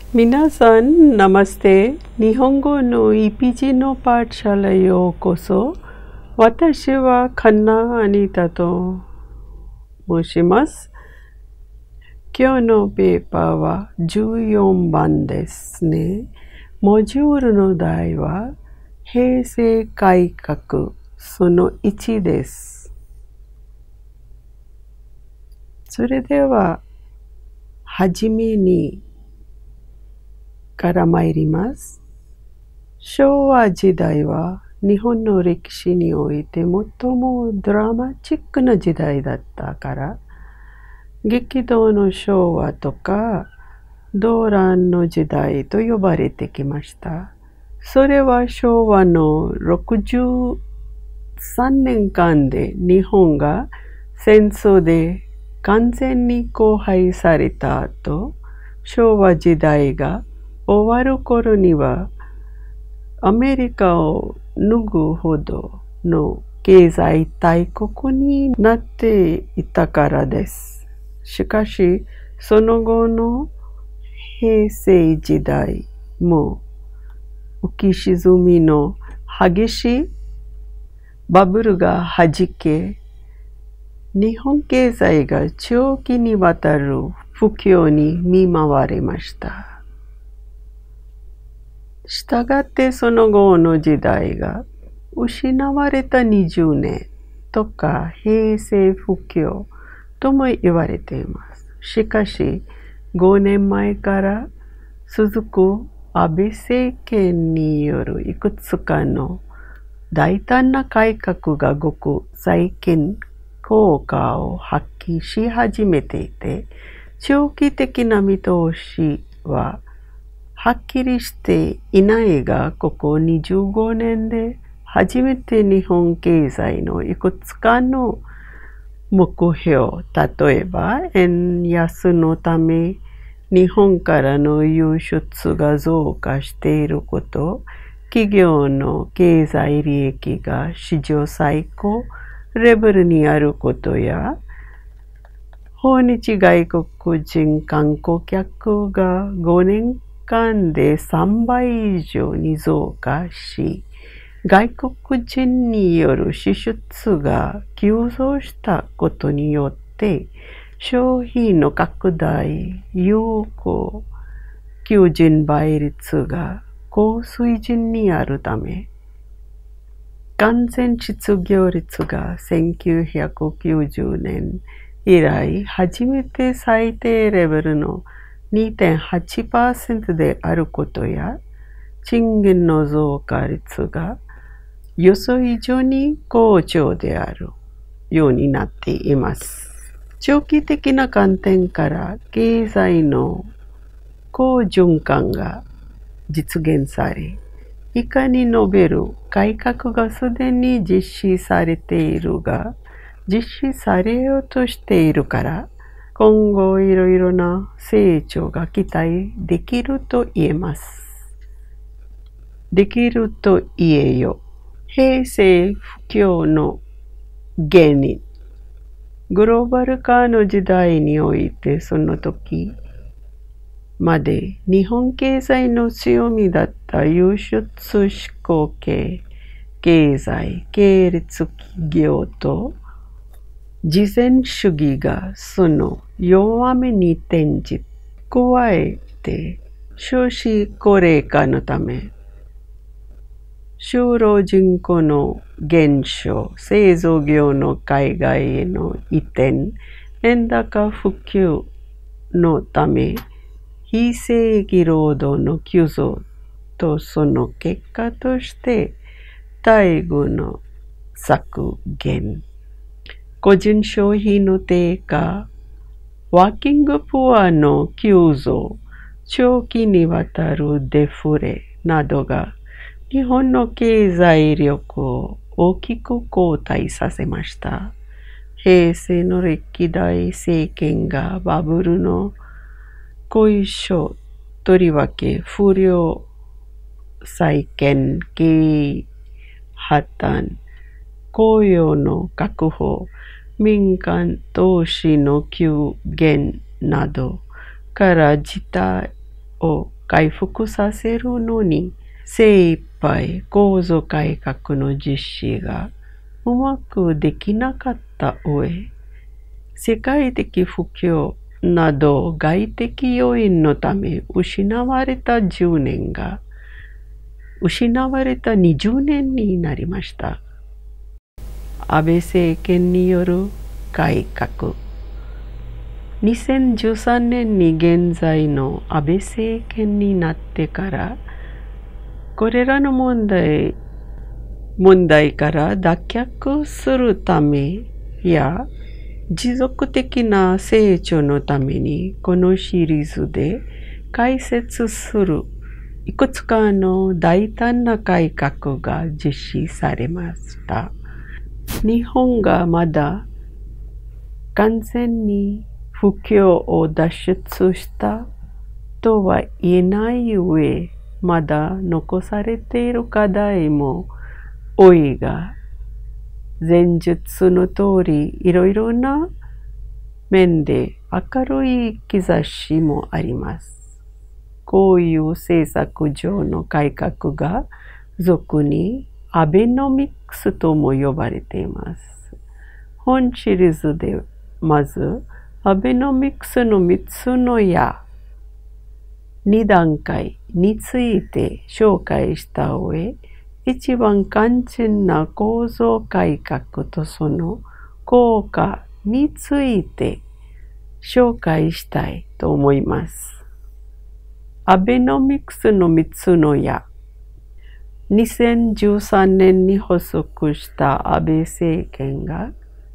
皆さん、ナマステ。日本語の EPG のパートシャラへようこそ。私はカンナ・アニタと申します。今日のペーパーは14番ですね。モジュールの題は平成改革その1です。それでは、はじめにから参ります。昭和時代は日本の歴史において最もドラマチックな時代だったから、激動の昭和とか動乱の時代と呼ばれてきました。それは昭和の63年間で日本が戦争で完全に荒廃された後、昭和時代が終わる頃にはアメリカを脱ぐほどの経済大国になっていたからです。しかし、その後の平成時代も浮き沈みの激しいバブルが弾け、日本経済が長期にわたる不況に見舞われました。したがってその後の時代が失われた20年とか平成不況とも言われています。しかし5年前から続く安倍政権によるいくつかの大胆な改革がごく最近効果を発揮し始めていて、長期的な見通しははっきりしていないが、ここ25年で初めて日本経済のいくつかの目標、例えば円安のため日本からの輸出が増加していること、企業の経済利益が史上最高レベルにあることや、訪日外国人観光客が5年間で3倍以上に増加し、外国人による支出が急増したことによって、消費の拡大、有効求人倍率が高水準にあるため、完全失業率が1990年以来初めて最低レベルの2.8% であることや、賃金の増加率が予想以上に好調であるようになっています。長期的な観点から経済の好循環が実現され、以下に述べる改革がすでに実施されているが、実施されようとしているから、今後いろいろな成長が期待できると言えます。できると言えよ。平成不況の原因。グローバル化の時代において、その時まで日本経済の強みだった輸出志向系経済系列企業と慈善主義がその弱みに転じ、加えて少子高齢化のため就労人口の減少、製造業の海外への移転、円高普及のため非正規労働の急増と、その結果として待遇の削減、個人消費の低下、ワーキングプアの急増、長期にわたるデフレなどが日本の経済力を大きく後退させました。平成の歴代政権がバブルの後遺症、とりわけ不良債権、経営破綻、雇用の確保、民間投資の急減などから事態を回復させるのに精一杯構造改革の実施がうまくできなかった上、世界的不況など外的要因のため失われた10年が失われた20年になりました。安倍政権による改革。2013年に現在の安倍政権になってから、これらの問題から脱却するためや、持続的な成長のために、このシリーズで解説するいくつかの大胆な改革が実施されました。日本がまだ完全に不況を脱出したとは言えない上、まだ残されている課題も多いが、前述の通りいろいろな面で明るい兆しもあります。こういう政策上の改革が俗にアベノミクスとも呼ばれています。本シリーズでまずアベノミクスの3つの矢、2段階について紹介した上、一番肝心な構造改革とその効果について紹介したいと思います。アベノミクスの3つの矢。2013年に発足した安倍政権が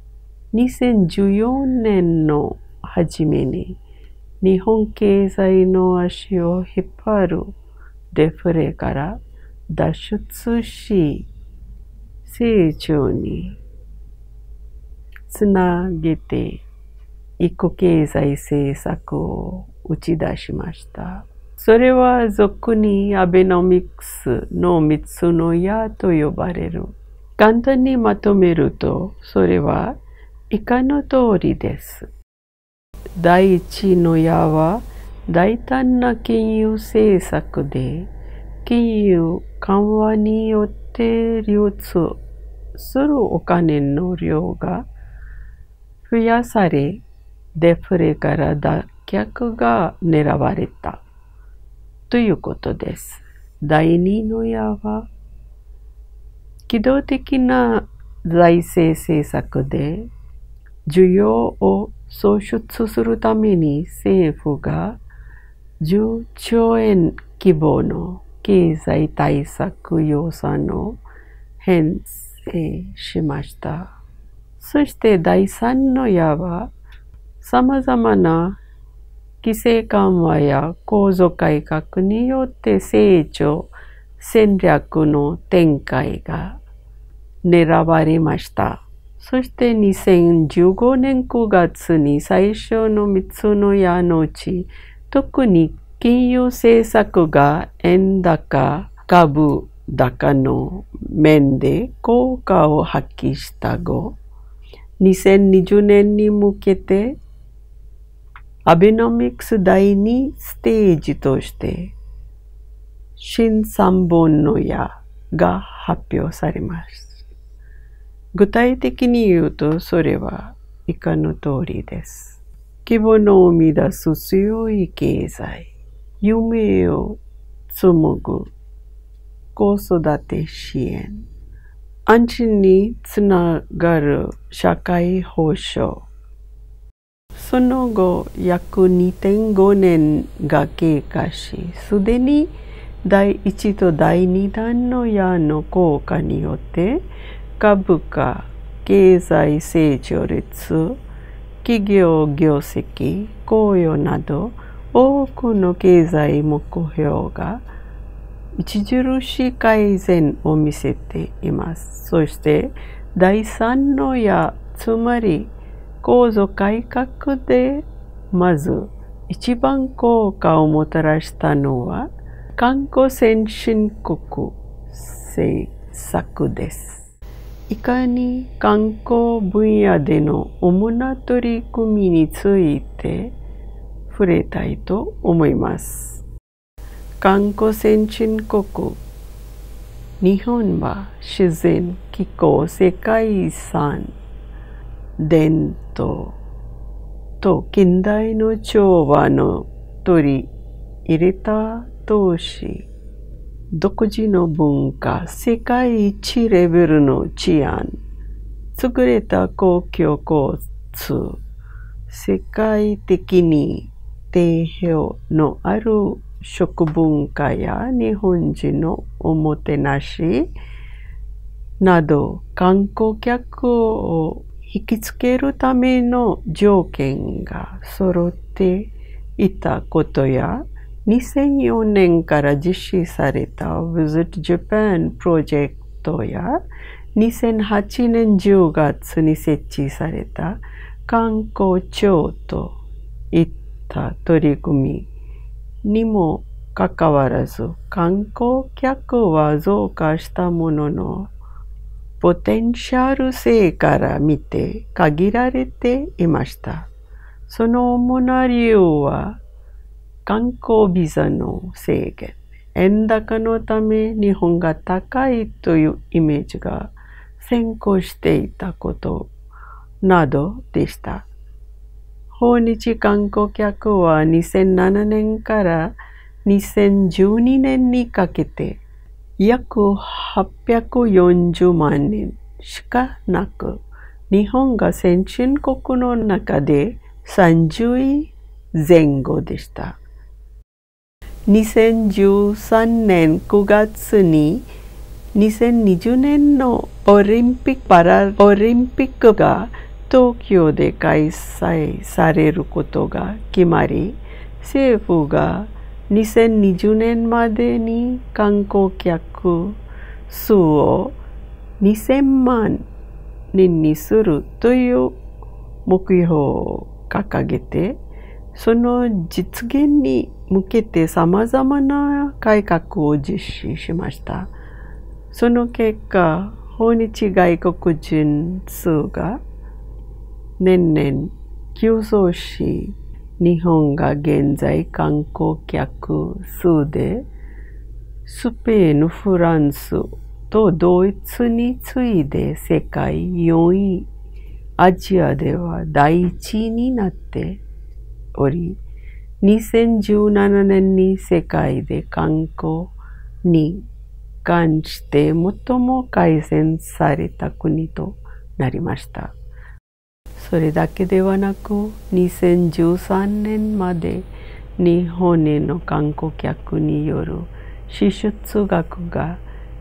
2014年の初めに日本経済の足を引っ張るデフレから脱出し、成長につなげていく経済政策を打ち出しました。それは俗にアベノミクスの3つの矢と呼ばれる。簡単にまとめると、それは以下の通りです。第一の矢は大胆な金融政策で、金融緩和によって流通するお金の量が増やされ、デフレから脱却が狙われたということです。第二の矢は機動的な財政政策で、需要を創出するために政府が10兆円規模の経済対策予算を編成しました。そして第3の矢は、様々な規制緩和や構造改革によって成長戦略の展開が狙われました。そして2015年9月に最初の3つの矢のうち、特に金融政策が円高、株高の面で効果を発揮した後、2020年に向けてアベノミクス第2ステージとして新3本の矢が発表されます。具体的に言うと、それは以下の通りです。希望の生み出す強い経済、夢を紡ぐ子育て支援、安心につながる社会保障。その後、約 2.5 年が経過し、すでに第1と第2弾の矢の効果によって、株価、経済成長率、企業業績、雇用など多くの経済目標が著しい改善を見せています。そして第3の矢、つまり構造改革でまず一番効果をもたらしたのは観光先進国政策です。いかに観光分野での主な取り組みについて触れたいと思います。 観光先進国日本は自然、気候、世界遺産、伝統と近代の調和の取り入れた都市、独自の文化、世界一レベルの治安、優れた公共交通、世界的に定評のある食文化や日本人のおもてなしなど、観光客を引きつけるための条件が揃っていたことや、2004年から実施された Visit Japan プロジェクトや、2008年10月に設置された観光庁といった取り組みにもかかわらず、観光客は増加したものの、ポテンシャル性から見て限られていました。その主な理由は、観光ビザの制限、円高のため日本が高いというイメージが先行していたことなどでした。訪日観光客は2007年から2012年にかけて約840万人しかなく、日本が先進国の中で30位前後でした。2013年9月に2020年のオリンピック・パラリンピックが東京で開催されることが決まり、政府が2020年までに観光客数を2000万人にするという目標を掲げて、その実現に向けて様々な改革を実施しました。その結果、訪日外国人数が年々急増し、日本が現在観光客数でスペイン、フランスとドイツに次いで世界4位、アジアでは第1位になっており、2017年に世界で観光に関して最も改善された国となりました。それだけではなく、2013年まで日本への観光客による支出額が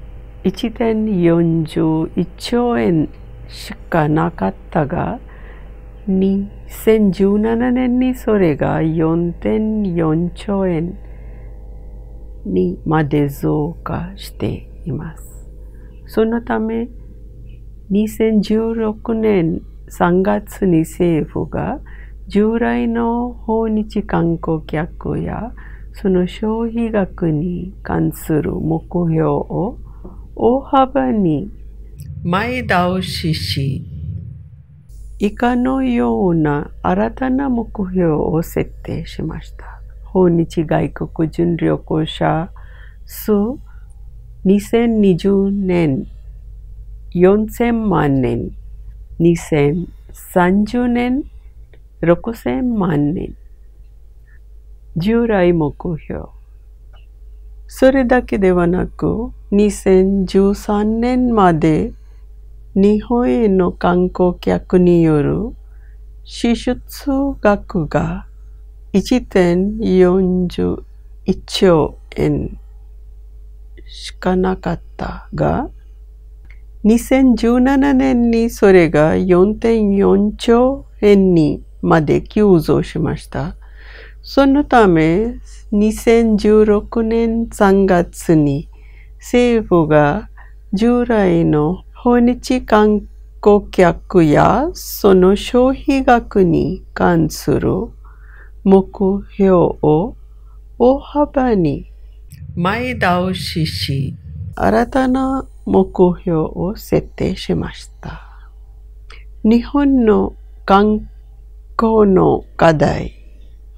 1.41 兆円しかなかったが、2017年にそれが 4.4 兆円にまで増加しています。そのため、2016年3月に政府が従来の訪日観光客やその消費額に関する目標を大幅に前倒しし、以下のような新たな目標を設定しました。訪日外国人旅行者数2020年4000万人、2030年6000万人。従来目標。それだけではなく、2013年まで日本への観光客による支出額が 1.41 兆円しかなかったが、2017年にそれが 4.4 兆円にまで急増しました。そのため、2016年3月に政府が従来の訪日観光客やその消費額に関する目標を大幅に前倒しし、新たな目標を設定しました。日本の観光の課題、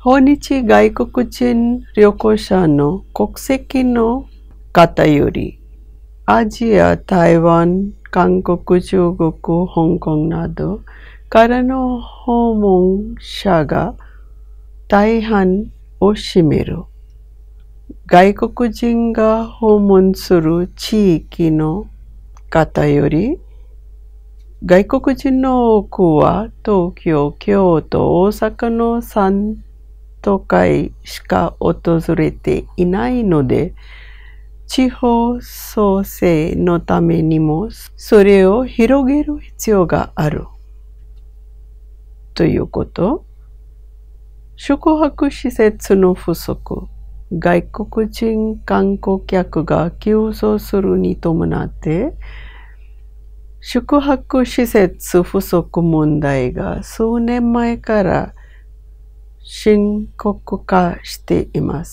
訪日外国人旅行者の国籍の偏り、アジア、台湾、韓国、中国、香港などからの訪問者が大半を占める。外国人が訪問する地域の偏り、外国人の多くは東京、京都、大阪の3都会しか訪れていないので、地方創生のためにもそれを広げる必要がある。ということ。宿泊施設の不足、外国人観光客が急増するに伴って、宿泊施設不足問題が数年前から深刻化しています。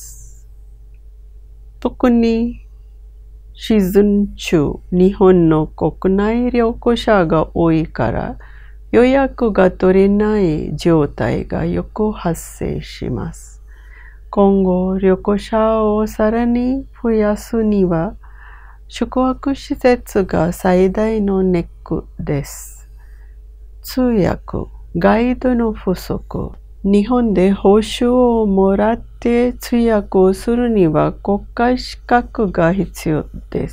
特にシーズン中、日本の国内旅行者が多いから予約が取れない状態がよく発生します。今後、旅行者をさらに増やすには、宿泊施設が最大のネックです。通訳、ガイドの不足。日本で報酬をもらって通訳をするには国家資格が必要です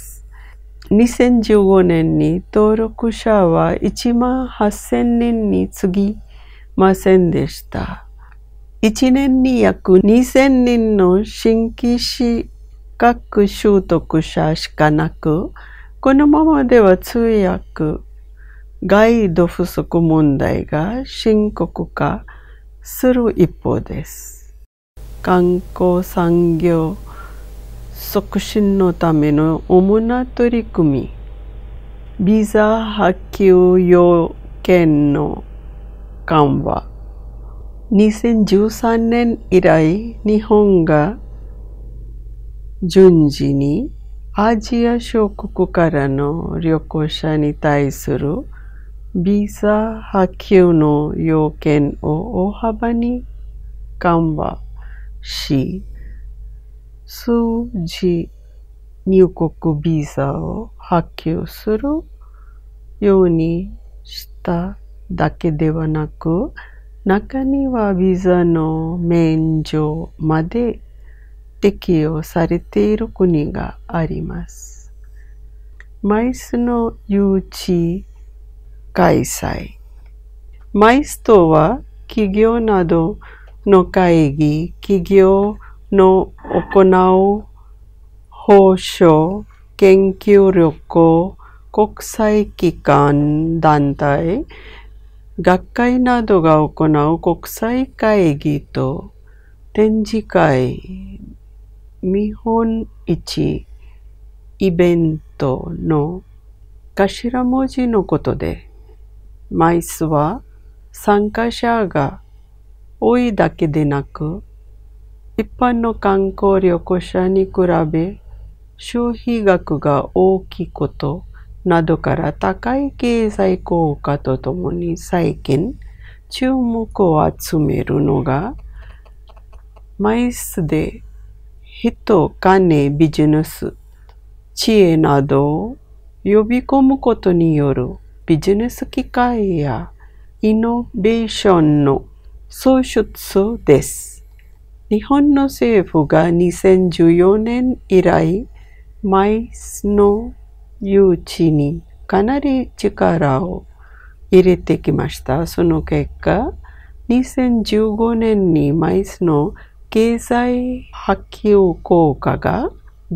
。2015年に登録者は18,000人に過ぎませんでした。1年に約2,000人の新規資格取得者しかなく、このままでは通訳、ガイド不足問題が深刻化する一方です。観光産業促進のための主な取り組み、ビザ発給要件の緩和。2013年以来、日本が順次にアジア諸国からの旅行者に対するビザ発給の要件を大幅に緩和し、数字入国ビザを発給するようにしただけではなく、中にはビザの免除まで適用されている国があります。MICEの誘致開催。MICEとは企業などの会議、企業の行う報奨、研究旅行、国際機関、団体、学会などが行う国際会議と展示会、見本市、イベントの頭文字のことで、MICEは参加者が多いだけでなく、一般の観光旅行者に比べ消費額が大きいことなどから高い経済効果とともに最近注目を集めるのが、MICEで人、金、ビジネス、知恵などを呼び込むことによるビジネス機会やイノベーションの創出です。日本の政府が2014年以来、MICEの誘致にかなり力を入れてきました。その結果、2015年にMICEの経済波及効果が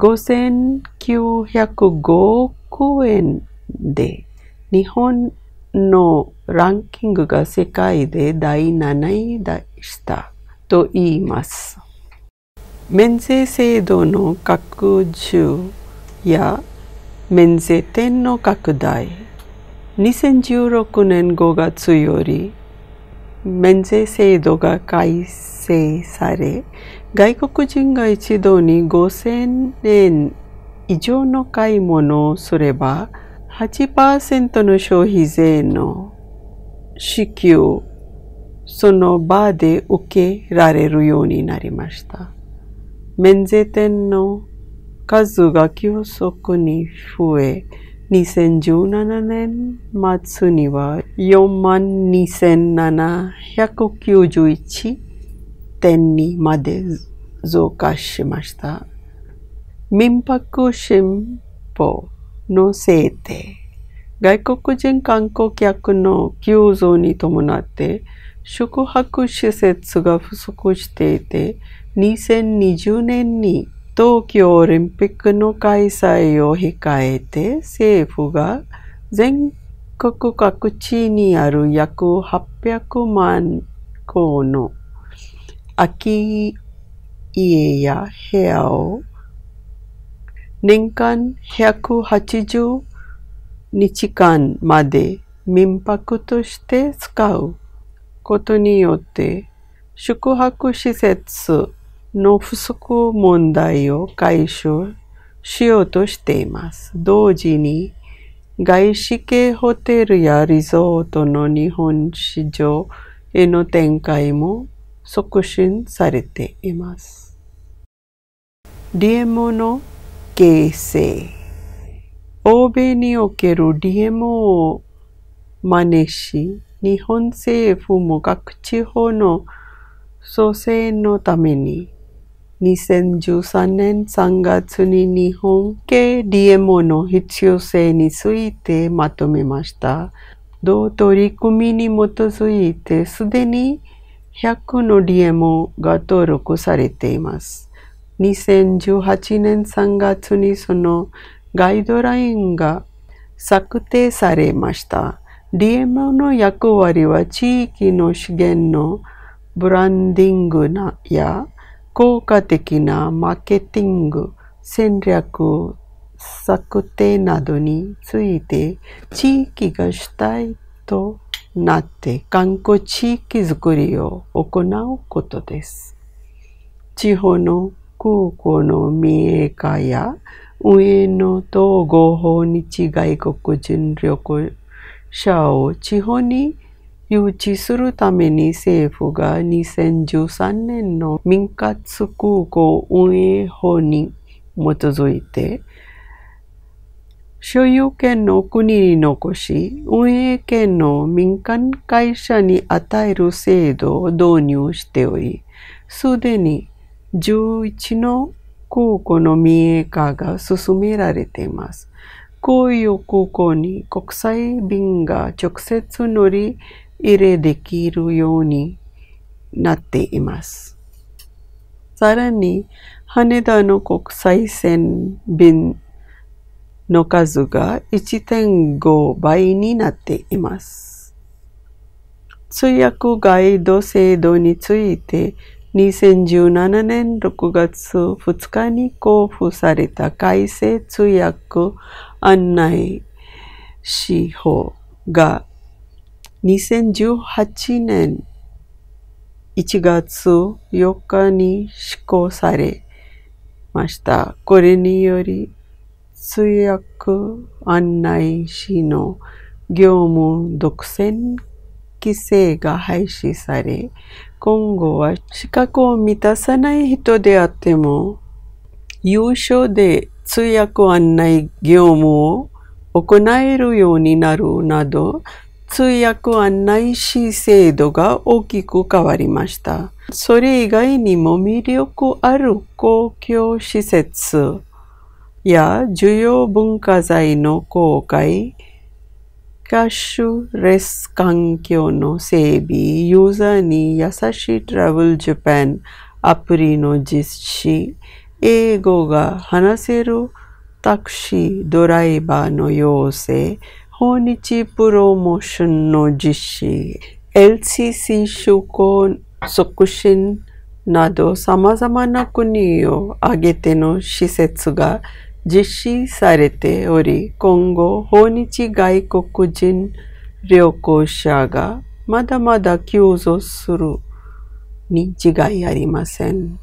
5,905億円で、日本のランキングが世界で第7位でしたと言います。免税制度の拡充や免税店の拡大。2016年5月より免税制度が改正され、外国人が一度に5,000円以上の買い物をすれば、8% の消費税の支給その場で受けられるようになりました。免税店の数が急速に増え、2017年末には42,791店にまで増加しました。民泊新法の制定。外国人観光客の急増に伴って宿泊施設が不足していて、2020年に東京オリンピックの開催を控えて政府が全国各地にある約800万戸の空き家や部屋を年間180日間まで民泊として使うことによって宿泊施設の不足問題を解消しようとしています。同時に外資系ホテルやリゾートの日本市場への展開も促進されています。DMO の形成。欧米における DMO を真似し、日本政府も各地方の創生のために2013年3月に日本系 DMO の必要性についてまとめました。同取り組みに基づいてすでに100の DMO が登録されています。2018年3月にそのガイドラインが策定されました。DMO の役割は地域の資源のブランディングや効果的なマーケティング、戦略策定などについて地域が主体となって観光地域づくりを行うことです。地方の空港の民営化や運営の統合訪日外国人旅行者を地方に誘致するために政府が2013年の民活空港運営法に基づいて所有権の国に残し運営権の民間会社に与える制度を導入しており、すでに11の空港の民営化が進められています。こういう空港に国際便が直接乗り入れできるようになっています。さらに、羽田の国際線便の数が 1.5 倍になっています。通訳ガイド制度について、2017年6月2日に公布された改正通訳案内指法が2018年1月4日に施行されました。これにより通訳案内士の業務独占規制が廃止され、今後は資格を満たさない人であっても、有償で通訳案内業務を行えるようになるなど、通訳案内士制度が大きく変わりました。それ以外にも魅力ある公共施設や重要文化財の公開、キャッシュレス環境の整備、ユーザーに優しいトラベルジャパンアプリの実施、英語が話せるタクシードライバーの養成、訪日プロモーションの実施、LCC 就航促進など様々な国を挙げての施設が実施されており、今後、訪日外国人旅行者がまだまだ急増するに違いありません。